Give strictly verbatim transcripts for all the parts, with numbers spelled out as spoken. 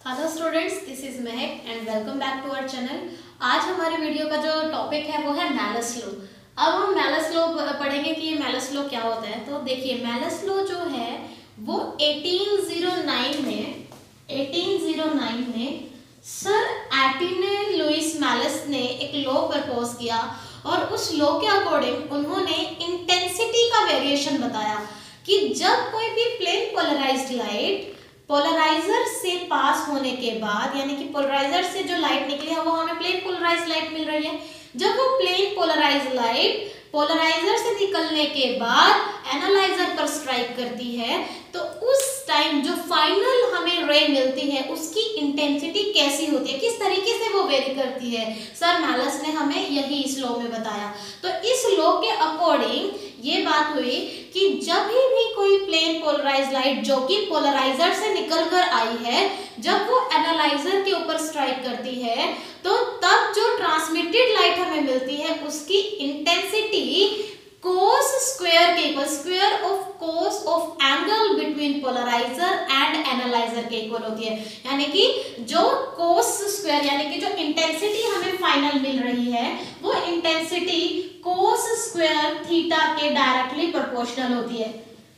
Hello students, this is Mahak and welcome back to our channel. आज हमारे video का जो टॉपिक है वो है मैलस लॉ। अब हम मैलस लॉ पढ़ेंगे कि ये मैलस लॉ क्या होता है। तो देखिए, मैलस लॉ जो है वो अठारह सौ नौ में अठारह सौ नौ में सर एंटनी लुइस मैलस ने एक लॉ प्रपोज किया और उस लॉ के अकॉर्डिंग उन्होंने इंटेंसिटी का वेरिएशन बताया कि जब कोई भी प्लेन पोलराइज्ड लाइट पोलराइजर से पास होने के बाद, यानी कि पोलराइजर से जो लाइट निकली है वो हमें प्लेन पोलराइज्ड लाइट मिल रही है। जब वो प्लेन पोलराइज्ड लाइट पोलराइजर से निकलने के बाद एनालाइजर पर स्ट्राइक करती है तो उस टाइम जो फाइनल हमें रे मिलती है उसकी इंटेंसिटी कैसी होती है, किस तरीके से वो वेरी करती है, सर मैलस ने हमें यही इस लॉ में बताया। तो इस लॉ के अकॉर्डिंग ये बात हुई कि जब भी कोई प्लेन पोलराइज्ड लाइट जो कि पोलराइजर से निकलकर आई है, जब वो एनालाइजर के ऊपर स्ट्राइक करती है तो तब जो ट्रांसमिटेड लाइट हमें मिलती है उसकी इंटेंसिटी cos स्क्वायर के equal square of cos of angle between polariser and analyser के इक्वल होती है। यानी कि जो cos स्क्वायर यानी कि जो इंटेंसिटी हमें फाइनल मिल रही है वो इंटेंसिटी cos स्क्वायर थीटा के डायरेक्टली प्रोपोर्शनल होती है।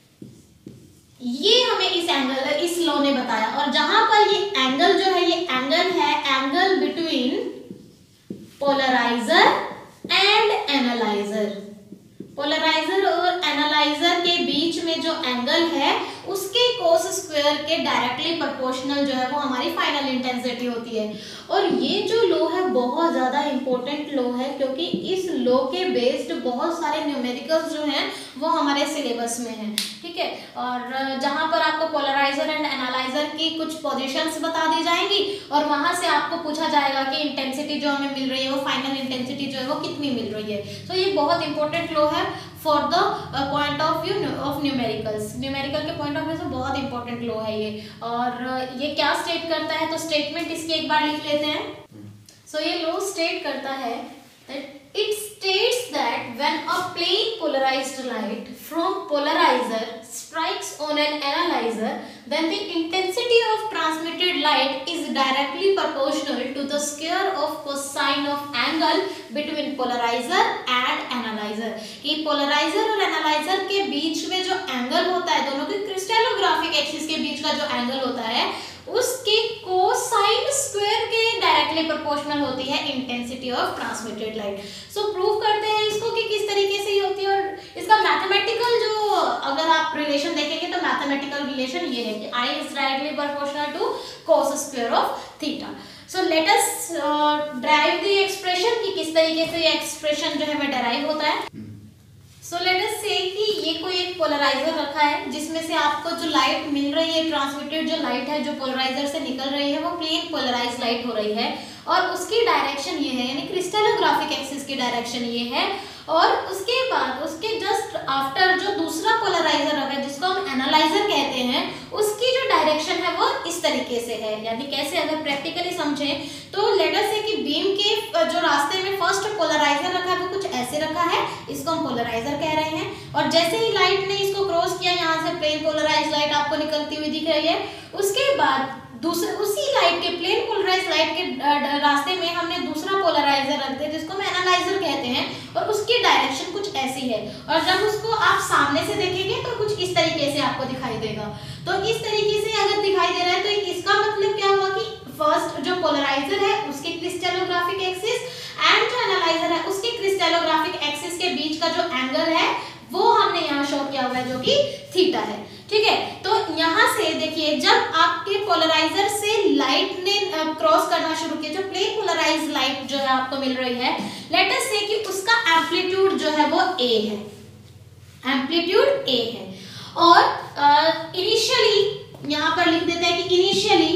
ये हमें इस एंगल इस लॉ ने बताया। और जहां पर ये एंगल जो है ये एंगल है angle between polariser and analyser. Polariser और एनालाइजर के बीच में जो एंगल है उसके cos स्क्वायर के डायरेक्टली प्रोपोर्शनल जो है वो हमारी फाइनल इंटेंसिटी होती है। और ये जो लॉ है बहुत ज़्यादा इंपॉर्टेंट लॉ है क्योंकि इस लॉ के बेस्ड बहुत सारे न्यूमेरिकल्स जो हैं वो हमारे सिलेबस में हैं, ठीक है। और जहाँ पर आपको पोलराइजर एंड एनालाइजर की कुछ पोजीशंस बता दी जाएंगी और वहाँ से आपको पूछा जाएगा कि इंटेंसिटी जो हमें मिल रही है वो फाइनल इंटेंसिटी जो है वो कितनी मिल रही है। तो so, ये बहुत इंपॉर्टेंट लॉ है for the point of view of numericals. Numerical के पॉइंट ऑफ व्यू से बहुत इंपॉर्टेंट लॉ है ये। और uh, ये क्या स्टेट करता है, तो स्टेटमेंट इसकी एक बार लिख लेते हैं। सो so, ये लॉ स्टेट करता है that it states that when a plane polarized light from polarizer strikes on an analyzer, then the intensity of transmitted light is directly proportional to the square of cosine of angle between polarizer and analyzer। कि polarizer और analyzer के बीच में जो angle होता है, दोनों के क्रिस्टलोग्राफिक एक्सिस के बीच का जो एंगल होता है उसके कोसाइन स्क्वायर के डायरेक्टली प्रोपोर्शनल होती है intensity of transmitted light. So prove करते हैं इसको कि किस तरीके से ये होती है। और इसका मैथमेटिकल जो अगर आप रिलेशन देखेंगे तो मैथमेटिकल रिलेशन ये है कि I is directly proportional to cos square of theta. So let us derive the expression कि किस तरीके से ये एक्सप्रेशन जो है वो डेराइव होता है। सो लेट अस से कि ये कोई एक पोलराइजर रखा है जिसमें से आपको जो लाइट मिल रही है, ट्रांसमिटेड जो लाइट है जो पोलराइजर से निकल रही है वो प्लेन पोलराइज्ड लाइट हो रही है और उसकी डायरेक्शन ये है, यानी क्रिस्टलोग्राफिक एक्सिस की डायरेक्शन ये है। और उसके बाद उसके जस्ट आफ्टर जो दूसरा पोलराइजर रखा है जिसको हम एनालाइजर कहते हैं उसकी जो डायरेक्शन है वो इस तरीके से है। यानी कैसे, अगर प्रैक्टिकली समझें तो लेट अस से कि बीम के जो रास्ते में फर्स्ट पोलराइजर रखा है वो कुछ ऐसे रखा है, इसको हम पोलराइजर कह रहे हैं। और जैसे ही लाइट ने इसको क्रॉस किया, यहाँ से प्लेन पोलराइज्ड लाइट आपको निकलती हुई दिख रही है, उसके बाद दूसरे उसी लाइट के प्लेन पोलराइज्ड लाइट के रास्ते में हमने दूसरा पोलराइजर रख दिया जिसको हम एनालाइजर कहते हैं और उसकी डायरेक्शन कुछ ऐसी है। और जब उसको आप सामने से देखेंगे तो कुछ इस तरीके से आपको दिखाई देगा। तो इस तरीके से अगर दिखाई दे रहा है तो इसका मतलब क्या हुआ कि फर्स्ट जो पोलराइजर है उसके क्रिस्टलोग्राफिक एक्सिस एंड जो एनालाइजर है उसके क्रिस्टलोग्राफिक एक्सिस के बीच का जो एंगल है वो हमने यहाँ शो किया हुआ है जो कि थीटा है, ठीक है। तो यहाँ से देखिए, जब आपके पोलराइजर से लाइट ने क्रॉस करना शुरू किया, जो प्लेन पोलराइज्ड लाइट जो है आपको मिल रही है, लेट अस से कि उसका एम्पलीट्यूड जो है वो a है, एम्पलीट्यूड a है। और इनिशियली यहाँ पर लिख देते हैं कि initially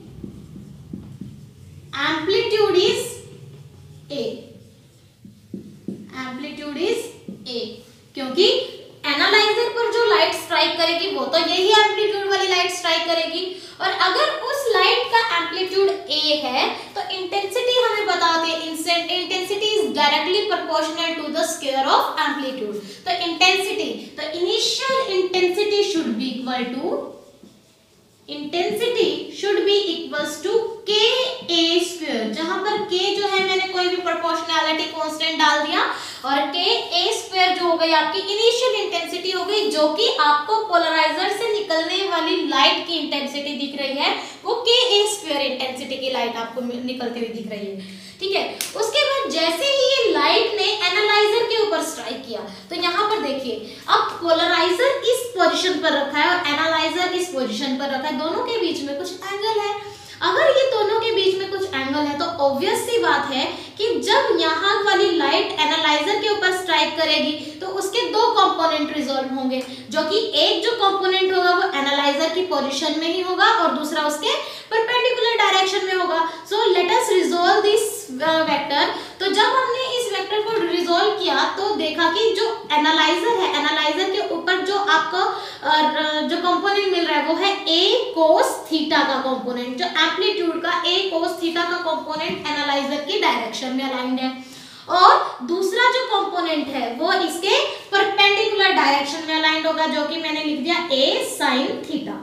amplitude is a, amplitude is a, क्योंकि एनालाइजर पर जो लाइट स्ट्राइक करेगी वो तो यही एम्पलीट्यूड वाली लाइट स्ट्राइक करेगी। और अगर उस लाइट का एम्पलीट्यूड a है तो इंटेंसिटी हमें बताते हैं intensity is directly proportional to the square of amplitude. तो इंटेंसिटी, तो initial intensity should be equal to intensity should be be equals to k a square, जहां पर के जो है मैंने कोई भी प्रोपोर्शनैलिटी कांस्टेंट डाल दिया और के ए स्क्वायर जो हो गई आपकी इनिशियल इंटेंसिटी हो गई, जो कि आपको पोलराइजर से निकलने वाली लाइट की इंटेंसिटी दिख रही है, वो के ए स्क्वायर इंटेंसिटी की लाइट आपको निकलती हुई दिख रही है। ठीक है, उसके बाद जैसे ही ये लाइट ने एनालाइजर के ऊपर स्ट्राइक किया तो यहाँ पर देखिए अब पोलराइजर इस पोजीशन पर रखा है और एनालाइजर इस पोजीशन पर रखा है, दोनों के बीच में कुछ एंगल है। अगर ये दोनों के बीच में कुछ एंगल है तो ऑब्वियस सी बात है कि जब यहाँ वाली लाइट एनालाइजर के ऊपर स्ट्राइक करेगी तो उसके दो कंपोनेंट रिजॉल्व होंगे, जो कि एक जो कंपोनेंट होगा वो एनालाइजर की पोजीशन में ही होगा और दूसरा उसके परपेंडिकुलर डायरेक्शन में होगा। So let us resolve this vector. तो जब हमने इस वेक्टर को रिजॉल्व किया तो देखा कि जो एनालाइजर है, एनालाइजर के ऊपर जो आपको जो कंपोनेंट मिल रहा है वो है a cos थीटा का कंपोनेंट, जो एम्पलीट्यूड का a cos थीटा का कंपोनेंट एनालाइजर की डायरेक्शन में अलाइंड है, और दूसरा जो कंपोनेंट है वो इसके परपेंडिकुलर डायरेक्शन में अलाइंड होगा, जो कि मैंने लिख दिया a sin थीटा।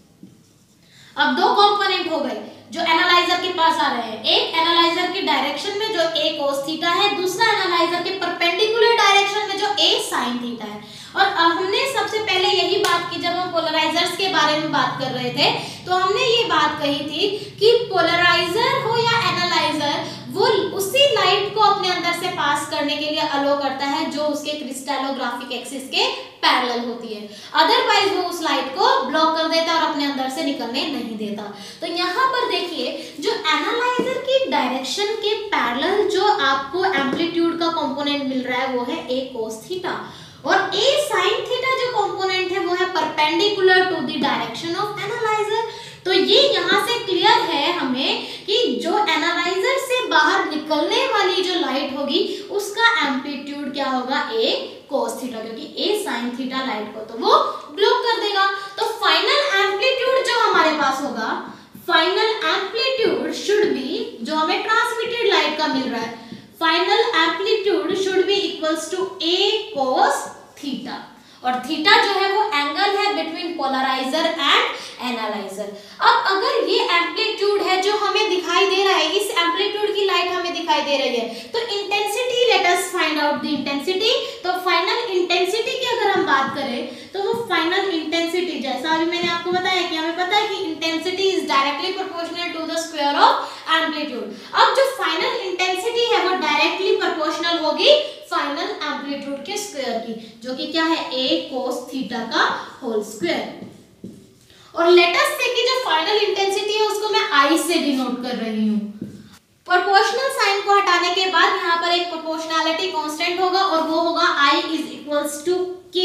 अब दो कंपोनेंट हो गए जो एनालाइजर के पास आ रहे हैं, एक एनालाइजर की डायरेक्शन में जो a cos थीटा है, दूसरा एनालाइजर के परपेंडिकुलर डायरेक्शन में जो a sin थीटा है। और हमने सबसे पहले यही बात की जब हम पोलराइजर्स के बारे में बात कर रहे थे, तो हमने ये बात कही थी कि पोलराइजर हो या एनालाइजर वो उसी लाइट को अपने अंदर से पास करने के लिए अलो करता है जो उसके क्रिस्टलोग्राफिक एक्सिस के पैरेलल होती है, अदरवाइज वो उस लाइट को ब्लॉक कर देता है और अपने अंदर से निकलने नहीं देता। तो यहाँ पर देखिए जो एनालाइजर की डायरेक्शन के पैरेलल जो आपको एम्पलीट्यूड का कंपोनेंट मिल रहा है वो है a cos थीटा, और a sin थीटा जो कंपोनेंट है वो है perpendicular to the direction of analyser. तो ये यहाँ से क्लियर है हमें कि जो एनालाइजर से बाहर निकलने वाली जो लाइट होगी उसका एम्पलीट्यूड क्या होगा, a cos थीटा, क्योंकि a sin थीटा लाइट को तो वो ब्लॉक कर देगा। तो फाइनल एम्पलीट्यूड जो हमारे पास होगा, फाइनल एम्पलीट्यूड शुड बी, जो हमें ट्रांसमिटेड लाइट का मिल रहा है, final amplitude should be equals to a cos theta, और थीटा जो है वो एंगल है बिटवीन पोलराइजर एंड एनालाइजर। अब अगर ये एम्पलीट्यूड है जो हमें दिखाई दे रहा है, इस एम्पलीट्यूड की लाइट हमें दिखाई दे रही है, तो intensity, let us find out the intensity. तो फाइनल इंटेंसिटी की अगर हम बात करें तो वो फाइनल इंटेंसिटी, जैसा अभी मैंने आपको बताया कि हमें पता है कि intensity is directly proportional to the square of amplitude. अब जो फाइनल इंटेंसिटी है वो डायरेक्टली प्रोपोर्शनल होगी फाइनल एम्पलीट्यूड के स्क्वायर की, जो कि क्या है, a cos थीटा का होल स्क्वायर। और लेट अस से कि जो फाइनल इंटेंसिटी है उसको मैं I से डिनोट कर रही हूँ। प्रोपोर्शनल साइन को हटाने के बाद यहाँ पर एक प्रोपोर्शनैलिटी कांस्टेंट होगा और वो होगा I is equals to k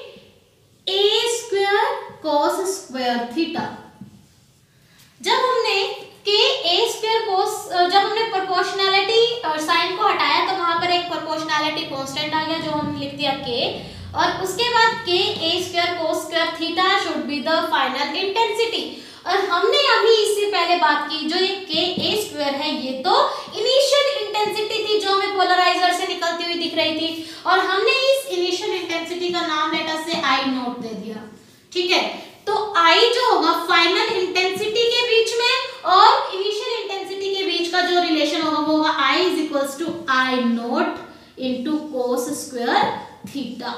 a square cos square theta. जब हमने k a स्क्वायर cos, जब हमने प्रोपोर्शनैलिटी साइन को हटाया तो वहां पर एक प्रोपोर्शनैलिटी कांस्टेंट आ गया जो हमने लिख दिया k, और उसके बाद k a square cos square theta should be the final intensity. और हमने अभी इससे पहले बात की जो ये k a स्क्वायर है ये तो इनिशियल इंटेंसिटी थी जो हमें पोलराइजर से निकलती हुई दिख रही थी, और हमने इस इनिशियल इंटेंसिटी का नाम लेट अस से I नोट दे दिया। ठीक है, तो I जो होगा फाइनल इंटेंसिटी के बीच में और इनिशियल इंटेंसिटी के बीच का जो रिलेशन होगा वो होगा I is equals to I naught into cos square theta,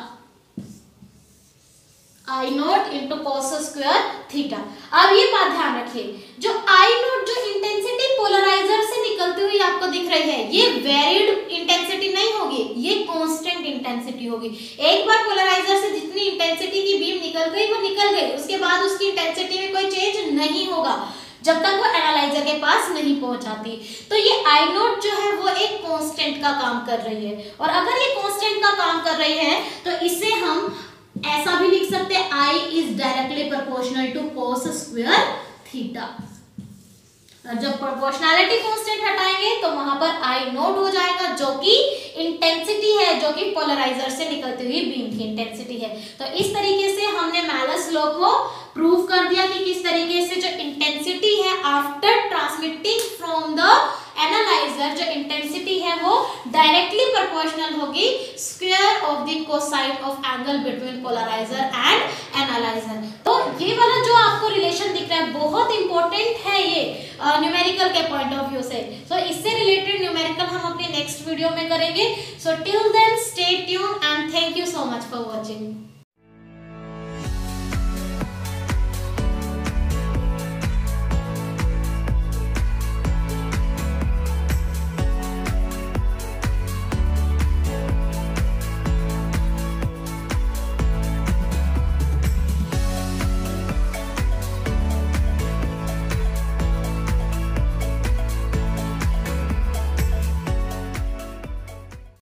I naught into cos square theta. अब ये बात ध्यान रखिए, जो I नोट जो इंटेंसिटी पोलराइजर से निकलती हुई आपको दिख रही है ये वेरिड इंटेंसिटी नहीं होगी, ये कांस्टेंट इंटेंसिटी होगी। एक बार पोलराइजर से जितनी इंटेंसिटी की बीम निकल गई वो निकल गई, उसके बाद उसकी इंटेंसिटी में कोई चेंज नहीं होगा जब तक वो एनालाइजर के पास नहीं पहुंचाती। तो ये I नोट जो है वो एक कांस्टेंट का काम कर रही है, और अगर ये कांस्टेंट का काम कर रही है तो इसे हम ऐसा भी लिख सकते हैं I is directly proportional to cos square theta. जब प्रोपोर्शनैलिटी कांस्टेंट हटाएंगे तो वहां पर I नोट हो जाएगा जो कि इंटेंसिटी है, जो कि पोलराइजर से निकलती हुई बीम की इंटेंसिटी है। तो इस तरीके से हमने मैलस लॉ को प्रूव कर दिया कि किस तरीके से जो इंटेंसिटी है after transmitting from the analyser, जो इंटेंसिटी है वो डायरेक्टली प्रोपोर्शनल होगी square of the cosine of angle between polariser and analyser. तो ये वाला जो आपको रिलेशन दिख रहा है है, बहुत इंपॉर्टेंट है ये न्यूमेरिकल के पॉइंट ऑफ व्यू से। सो so, इससे रिलेटेड न्यूमेरिकल हम अपने नेक्स्ट वीडियो में करेंगे। So till then stay tune and thank you so much for watching.